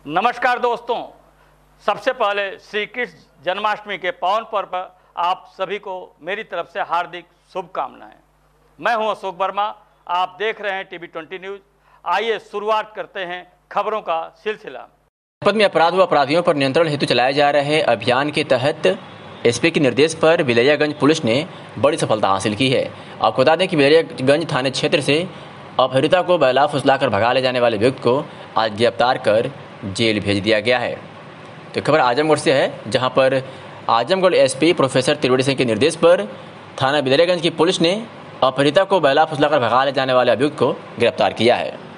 नमस्कार दोस्तों, सबसे पहले श्री कृष्ण जन्माष्टमी के पावन पर्व पर आप सभी को मेरी तरफ से हार्दिक शुभकामनाएं। मैं हूं अशोक वर्मा, आप देख रहे हैं टीवी 20 न्यूज। आइए शुरुआत करते हैं खबरों का सिलसिला। जनपद में अपराध व अपराधियों पर नियंत्रण हेतु चलाए जा रहे अभियान के तहत एसपी के निर्देश पर बिलैयागंज पुलिस ने बड़ी सफलता हासिल की है। आपको बता दें कि बिलैयागंज थाने क्षेत्र से अपहृता को बैला फुसलाकर भगा ले जाने वाले व्यक्ति को आज गिरफ्तार कर जेल भेज दिया गया है। तो खबर आजमगढ़ से है, जहां पर आजमगढ़ एसपी प्रोफेसर त्रिवेणी सिंह के निर्देश पर थाना बिलैयागंज की पुलिस ने अपहृता को बैला फुसलाकर भगा ले जाने वाले अभियुक्त को गिरफ्तार किया है।